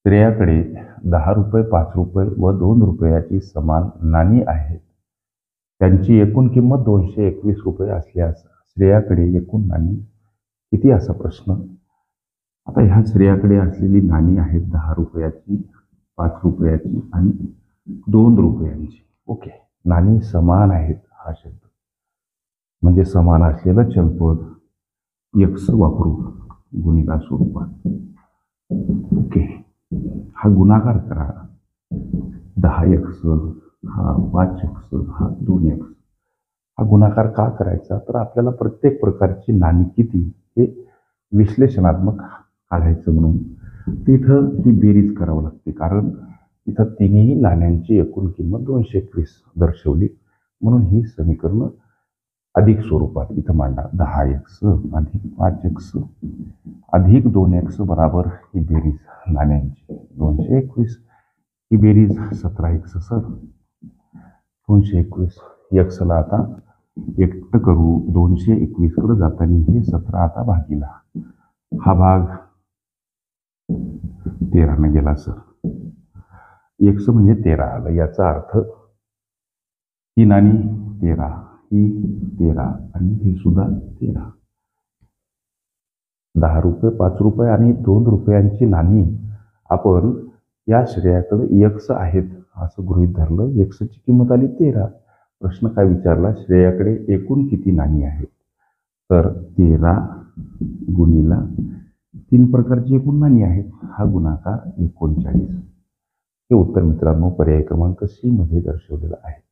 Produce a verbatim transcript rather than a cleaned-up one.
श्रेयाकडे दहा रुपये, पाच रुपये व दोन रुपयाची समान नाणी आहेत. त्यांची एकूण किंमत दोनशे एकवीस रुपये असल्यास श्रेयाकडे एकूण नाणी किती असा प्रश्न. आता ह्या श्रेयाकडे असलेली नाणी आहेत दहा रुपयाची, पाच रुपयाची आणि दोन रुपयांची. ओके, नाणी समान आहेत हा शब्द म्हणजे समान असलेलं चलपद एक्स वापरू गुणिला स्वरूपात. ओके, हा गुणाकार करा. दहा एक्स हा पाच एक्स हा दोन एक्स. हा गुणाकार का करायचा तर आपल्याला प्रत्येक प्रकारची नाणी किती हे विश्लेषणात्मक काढायचं म्हणून तिथं ही बेरीज करावं लागते. कारण इथं तिन्ही नाण्यांची एकूण किंमत दोनशे एकवीस दर्शवली म्हणून ही समीकरण अधिक स्वरूपात इथं मांडा. दहा एक्स अधिक पाच एक्स अधिक दोन एक्स बराबर ही बेरीज नाण्यांची दोनशे एकवीस. ही बेरीज सतरा एक्स सर दोनशे एकवीस. एक्सला आता एकटं करू. दोनशे एकवीस कडे जाताना हे सतरा आता भागीला. हा भाग तेराने गेला सर. एक्स म्हणजे तेरा आलं. याचा अर्थ ही नाणी तेरा, ही तेरा आणि ही सुद्धा तेरा. दहा रुपये, पाच रुपये आणि दोन रुपयांची नाणी आपण या श्रेयाकडे एक्स आहेत असं गृहीत धरलं. एक्सची किंमत आली तेरा. प्रश्न काय विचारला, श्रेयाकडे एकूण किती नाणी आहेत. तर तेरा गुणिला तीन प्रकारची एकूण नाणी आहेत. हा गुणाकार एकोणचाळीस. हे उत्तर मित्रांनो पर्याय क्रमांक सी मध्ये दर्शवलेलं आहे.